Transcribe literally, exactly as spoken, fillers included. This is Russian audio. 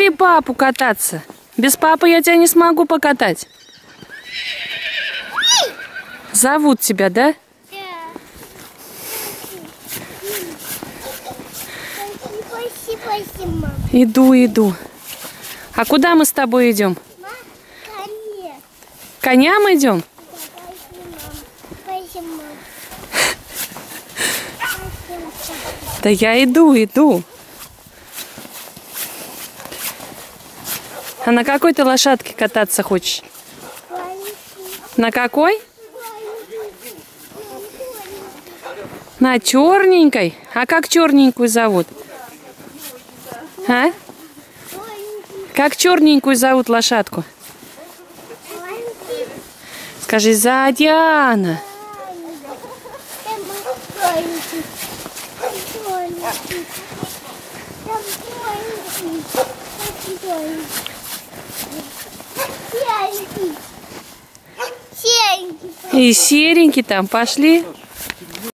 Позови папу кататься. Без папы я тебя не смогу покатать. Зовут тебя, да? Да. Спасибо, спасибо, мам. Иду, иду. А куда мы с тобой идем? Мам, коне. Коням идем? Спасибо, мам. Да я иду, иду. А на какой ты лошадке кататься хочешь? На какой? На черненькой? А как черненькую зовут? А? Как черненькую зовут лошадку? Скажи, Задиана. И серенький там, пошли.